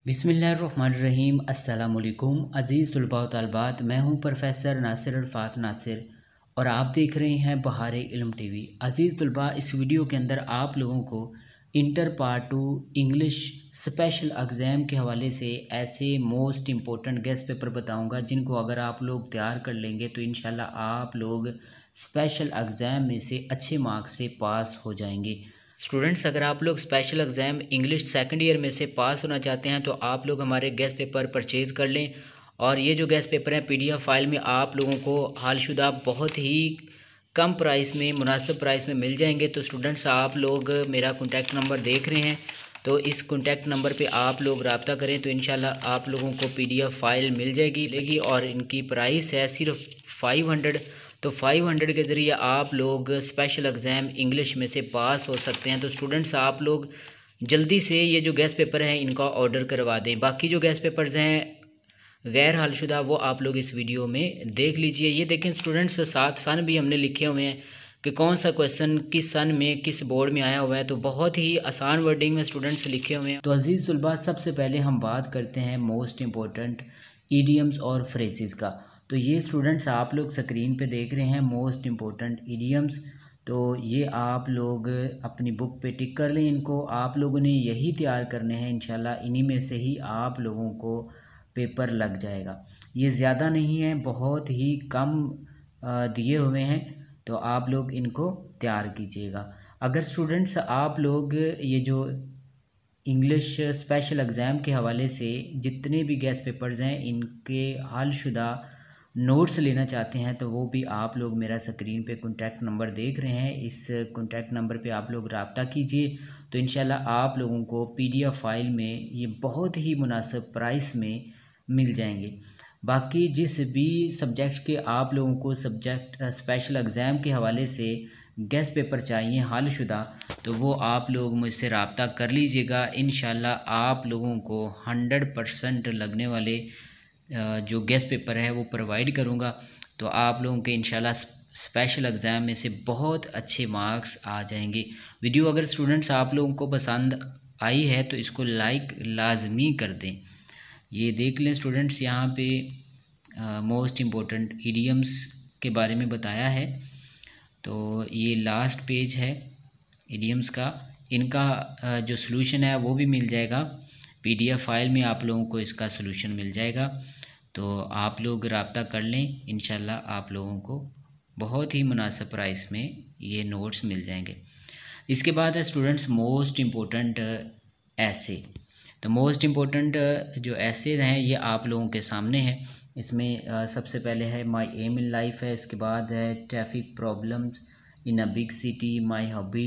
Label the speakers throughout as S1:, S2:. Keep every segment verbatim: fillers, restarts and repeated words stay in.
S1: बिस्मिल्लाहिर्रहमानिर्रहीम। अस्सलामुअलैकुम अज़ीज़ तलबा व तालिबात, मैं हूं प्रोफेसर नासिर अल्फात नासिर और आप देख रहे हैं बहारे इल्म टीवी। अज़ीज़ तलबा, इस वीडियो के अंदर आप लोगों को inter part two English special exam के हवाले से ऐसे मोस्ट इम्पोर्टेंट गेस्ट पेपर बताऊंगा जिनको अगर आप लोग तैयार कर लेंगे तो इंशाल्लाह आप लोग स्पेशल एग्ज़ाम में से अच्छे मार्क्स से पास हो जाएंगे। स्टूडेंट्स, अगर आप लोग special exam English second year में से पास होना चाहते हैं तो आप लोग हमारे गेस्ट पेपर परचेज़ कर लें। और ये जो गेस्ट पेपर हैं पीडीएफ फाइल में आप लोगों को हालशुदा बहुत ही कम प्राइस में, मुनासिब प्राइस में मिल जाएंगे। तो स्टूडेंट्स, आप लोग मेरा कॉन्टैक्ट नंबर देख रहे हैं, तो इस कॉन्टैक्ट नंबर पे आप लोग रब्ता करें तो इंशाल्लाह आप लोगों को पीडीएफ फाइल मिल जाएगी लेगी और इनकी प्राइस है सिर्फ फाइव हंड्रेड। तो फाइव हंड्रेड के ज़रिए आप लोग स्पेशल एग्ज़ाम इंग्लिश में से पास हो सकते हैं। तो स्टूडेंट्स, आप लोग जल्दी से ये जो गेस्ट पेपर हैं इनका ऑर्डर करवा दें। बाकी जो गेस्ट पेपर्स हैं गैर हालशुदा वो आप लोग इस वीडियो में देख लीजिए। ये देखें स्टूडेंट्स, सात सन भी हमने लिखे हुए हैं कि कौन सा क्वेश्चन किस सन में किस बोर्ड में आया हुआ है, तो बहुत ही आसान वर्डिंग में स्टूडेंट्स लिखे हुए हैं। तो अजीज़ तलबा, सबसे पहले हम बात करते हैं मोस्ट इम्पोर्टेंट ईडियम्स और फ्रेजेस का। तो ये स्टूडेंट्स आप लोग स्क्रीन पे देख रहे हैं मोस्ट इम्पोर्टेंट ईडियम्स। तो ये आप लोग अपनी बुक पे टिक कर लें, इनको आप लोगों ने यही तैयार करने हैं। इंशाल्लाह इन्हीं में से ही आप लोगों को पेपर लग जाएगा। ये ज़्यादा नहीं है, बहुत ही कम दिए हुए हैं, तो आप लोग इनको तैयार कीजिएगा। अगर स्टूडेंट्स आप लोग ये जो इंग्लिश स्पेशल एग्ज़ाम के हवाले से जितने भी गेस्ट पेपर्स हैं इनके हालशुदा नोट्स लेना चाहते हैं तो वो भी आप लोग मेरा स्क्रीन पे कॉन्टैक्ट नंबर देख रहे हैं, इस कॉन्टैक्ट नंबर पे आप लोग रब्ता कीजिए। तो इंशाल्लाह आप लोगों को पीडीएफ फाइल में ये बहुत ही मुनासिब प्राइस में मिल जाएंगे। बाकी जिस भी सब्जेक्ट के आप लोगों को सब्जेक्ट स्पेशल एग्ज़ाम के हवाले से गेस्ट पेपर चाहिए हालशुदा, तो वो आप लोग मुझसे रब्ता कर लीजिएगा। इंशाल्लाह आप लोगों को हंड्रेड परसेंट लगने वाले जो गेस्ट पेपर है वो प्रोवाइड करूँगा। तो आप लोगों के इंशाल्लाह स्पेशल एग्ज़ाम में से बहुत अच्छे मार्क्स आ जाएंगे। वीडियो अगर स्टूडेंट्स आप लोगों को पसंद आई है तो इसको लाइक लाजमी कर दें। ये देख लें स्टूडेंट्स, यहाँ पे मोस्ट इम्पोर्टेंट इडियम्स के बारे में बताया है। तो ये लास्ट पेज है इडियम्स का। इनका आ, जो सलूशन है वो भी मिल जाएगा पीडीएफ फाइल में, आप लोगों को इसका सलूशन मिल जाएगा। तो आप लोग रब्ता कर लें, इंशाल्लाह आप लोगों को बहुत ही मुनासिब प्राइस में ये नोट्स मिल जाएंगे। इसके बाद है स्टूडेंट्स मोस्ट इम्पोर्टेंट ऐसे। तो मोस्ट इम्पोर्टेंट जो ऐसे हैं ये आप लोगों के सामने हैं। इसमें आ, सबसे पहले है माय एम इन लाइफ है, इसके बाद है traffic problems in a big city, my hobby,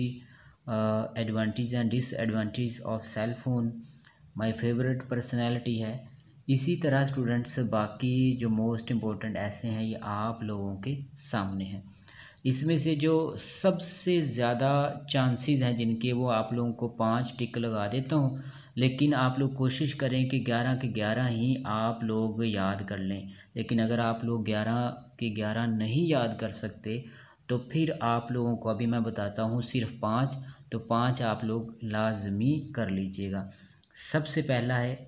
S1: advantage and disadvantage of cell phone, my favourite personality है। इसी तरह स्टूडेंट्स बाकी जो मोस्ट इम्पोर्टेंट ऐसे हैं ये आप लोगों के सामने हैं। इसमें से जो सबसे ज़्यादा चांसेस हैं जिनके, वो आप लोगों को पाँच टिक लगा देता हूँ, लेकिन आप लोग कोशिश करें कि ग्यारह के ग्यारह ही आप लोग याद कर लें। लेकिन अगर आप लोग ग्यारह के ग्यारह नहीं याद कर सकते तो फिर आप लोगों को अभी मैं बताता हूँ सिर्फ पाँच, तो पाँच आप लोग लाजमी कर लीजिएगा। सबसे पहला है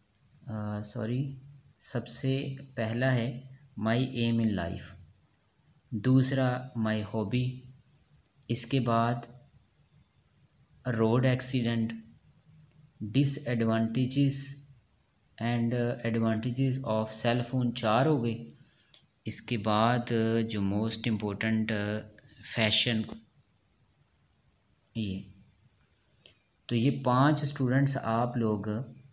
S1: सॉरी सबसे पहला है माई एम इन लाइफ, दूसरा माई हॉबी, इसके बाद road accident, disadvantages and advantages of cell phone, चार हो गए। इसके बाद जो मोस्ट इम्पोर्टेंट फैशन, ये तो ये पांच स्टूडेंट्स आप लोग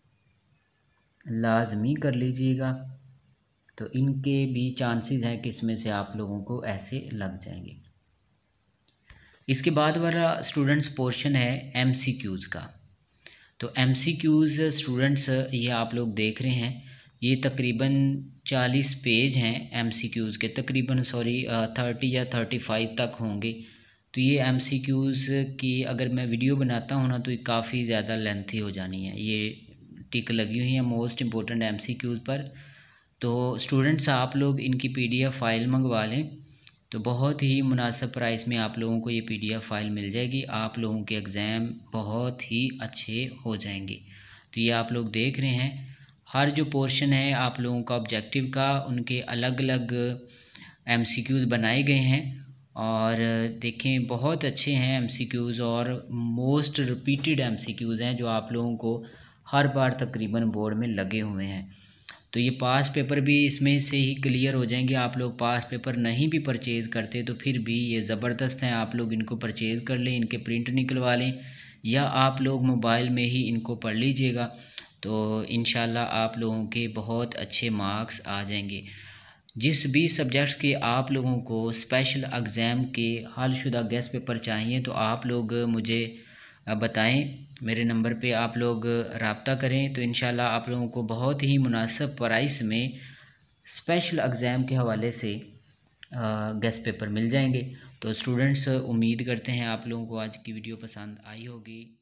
S1: लाजमी कर लीजिएगा। तो इनके भी चांसेस हैं कि इसमें से आप लोगों को ऐसे लग जाएंगे। इसके बाद वाला स्टूडेंट्स पोर्शन है एमसीक्यूज़ का। तो एमसीक्यूज़ स्टूडेंट्स ये आप लोग देख रहे हैं, ये तकरीबन चालीस पेज हैं एमसीक्यूज़ के, तकरीबन सॉरी थर्टी या थर्टी फाइव तक होंगे। तो ये एमसीक्यूज़ की अगर मैं वीडियो बनाता हूँ ना तो ये काफ़ी ज़्यादा लेंथी हो जानी है। ये टिक लगी हुई है मोस्ट इम्पोर्टेंट एमसीक्यूज़ पर। तो स्टूडेंट्स आप लोग इनकी पीडीएफ फाइल मंगवा लें, तो बहुत ही मुनासिब प्राइस में आप लोगों को ये पीडीएफ फाइल मिल जाएगी। आप लोगों के एग्ज़ाम बहुत ही अच्छे हो जाएंगे। तो ये आप लोग देख रहे हैं, हर जो पोर्शन है आप लोगों का ऑब्जेक्टिव का उनके अलग अलग एमसीक्यूज़ बनाए गए हैं। और देखें बहुत अच्छे हैं एमसीक्यूज़ और मोस्ट रिपीटेड एमसीक्यूज़ हैं जो आप लोगों को हर बार तकरीबन बोर्ड में लगे हुए हैं। तो ये पास पेपर भी इसमें से ही क्लियर हो जाएंगे। आप लोग पास पेपर नहीं भी परचेज़ करते तो फिर भी ये ज़बरदस्त हैं, आप लोग इनको परचेज़ कर लें, इनके प्रिंट निकलवा लें या आप लोग मोबाइल में ही इनको पढ़ लीजिएगा। तो इंशाल्लाह आप लोगों के बहुत अच्छे मार्क्स आ जाएंगे। जिस भी सब्जेक्ट्स के आप लोगों को स्पेशल एग्ज़ाम के हलशुदा गेस्ट पेपर चाहिए तो आप लोग मुझे बताएं, मेरे नंबर पे आप लोग रब्ता करें तो इंशाल्लाह आप लोगों को बहुत ही मुनासिब प्राइस में स्पेशल एग्ज़ाम के हवाले से गेस्ट पेपर मिल जाएंगे। तो स्टूडेंट्स, उम्मीद करते हैं आप लोगों को आज की वीडियो पसंद आई होगी।